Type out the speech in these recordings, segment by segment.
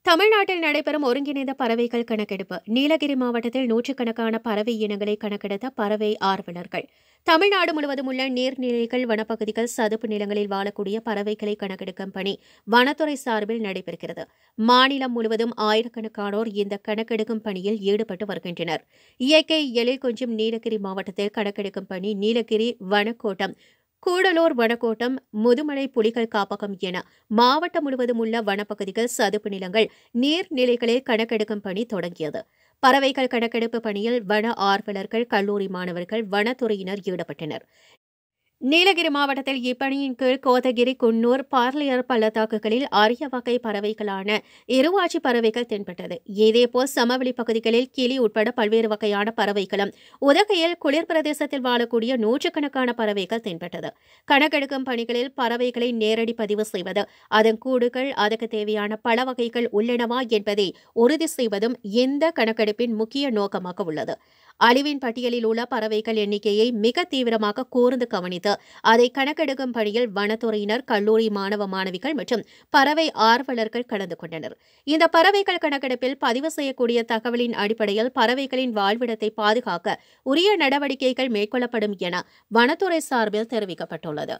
தமிழ்நாட்டில் நடைபெறும் ஒருங்கிணைந்த பறவைகள் கணக்கெடுப்பு. நீலகிரி மாவட்டத்தில் நூற்றுக்கணக்கான பறவை இனங்களை கணக்கெடுத்த பறவை ஆர்வலர்கள். தமிழ்நாடு முழுவதும் உள்ள நீர்நிலைகள், வனப்பகுதிகள், சதுப்பு நிலங்களில் வாழக்கூடிய பறவைகளை கணக்கெடுக்கும் பணி வனத்துறை சார்பில் நடைபெறுகிறது. மாநிலம் முழுவதும் ஆயிரக்கணக்கானோர் இந்த கணக்கெடுக்கும் பணியில் ஈடுபட்டு வருகின்றனர். இயற்கை எழில் கொஞ்சும் நீலகிரி மாவட்டத்தில் கணக்கெடுக்கும் பணி நீலகிரி வனக்கோட்டம், கூடலூர் வனக்கோட்டம், முதுமலை புலிகள் காப்பகம் என மாவட்டம் முழுவதும் உள்ள வனப்பகுதிகள், சதுப்பு நிலங்கள், நீர்நிலைகளில் கணக்கெடுக்கும் பணி தொடங்கியது. பறவைகள் கணக்கெடுப்பு பணியில் வன ஆர்வலர்கள், கல்லூரி மாணவர்கள், வனத்துறையினர் ஈடுபட்டனர். நீலகிரி மாவட்டத்தில் இப்பணியின் கீழ் கோத்தகிரி, குன்னூர், பார்லியர் பள்ளத்தாக்குகளில் அரிய வகை பறவைகளான இருவாச்சி பறவைகள் தென்பட்டது. இதேபோல் சமவெளி பகுதிகளில் கிளி உட்பட பல்வேறு வகையான பறவைகளும், உதகையில் குளிர் பிரதேசத்தில் வாழக்கூடிய நூற்றுக்கணக்கான பறவைகள் தென்பட்டது. கணக்கெடுக்கும் பணிகளில் பறவைகளை நேரடி பதிவு செய்வது, அதன் கூடுகள், அதற்கு தேவையான பல வகைகள் உள்ளனவா என்பதை உறுதி செய்வதும் இந்த கணக்கெடுப்பின் முக்கிய நோக்கமாக உள்ளது. அழிவின் பட்டியலில் உள்ள பறவைகள் எண்ணிக்கையை மிக தீவிரமாக கூர்ந்து கவனித்து அதை கணக்கெடுக்கும் பணியில் வனத்துறையினர், கல்லூரி மாணவ மாணவிகள் மற்றும் பறவை ஆர்வலர்கள் கலந்து கொண்டனர். இந்த பறவைகள் கணக்கெடுப்பில் பதிவு செய்யக்கூடிய தகவலின் அடிப்படையில் பறவைகளின் வாழ்விடத்தை பாதுகாக்க உரிய நடவடிக்கைகள் மேற்கொள்ளப்படும் என வனத்துறை சார்பில் தெரிவிக்கப்பட்டுள்ளது.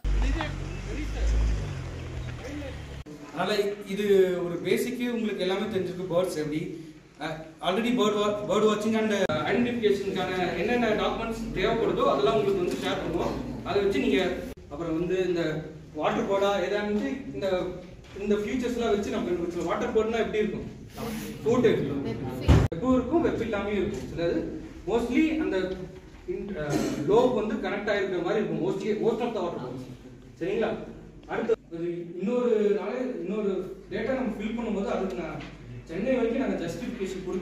இது ஒரு பேசிக் உங்களுக்கு எல்லாமே தெரிஞ்சிருக்கு. பேர்ட்ஸ் எப்படி ஆல்ரெடி பேர்ட் வாட்சிங் அண்ட் ஐடென்டிஃபிகேஷனுக்கான என்னென்ன டாக்குமெண்ட்ஸ் தேவைப்படுதோ அதெல்லாம் உங்களுக்கு வந்து ஷேர் பண்ணுவோம். அதை வச்சு நீங்கள் அப்புறம் வந்து இந்த வாட்டர் போர்டா ஏதாவது இந்த ஃபியூச்சர்ஸ்லாம் வச்சு நம்ம வாட்டர் போர்டுனா எப்படி இருக்கும், ஃபோட்டோ வெப்பும் இருக்கும், வெப் இல்லாமையும் இருக்கும். சிலது மோஸ்ட்லி அந்த லோப் வந்து கனெக்ட் ஆகிருக்கிற மாதிரி இருக்கும். Most of the water ports. சரிங்களா? அடுத்து இன்னொரு டேட்டா நம்ம ஃபில் பண்ணும்போது அதுக்கு நான் சென்னை வரைக்கும் நாங்கள் ஜஸ்டிஃபிகேஷன் கொடுக்க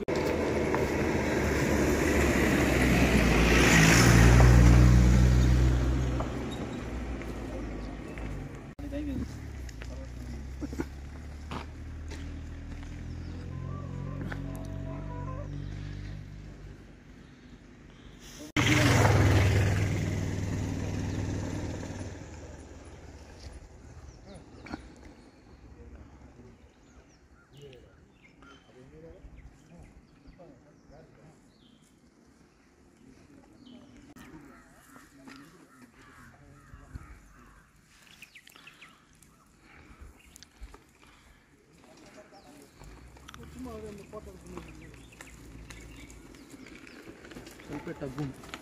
ಸ್ವಲ್ಪ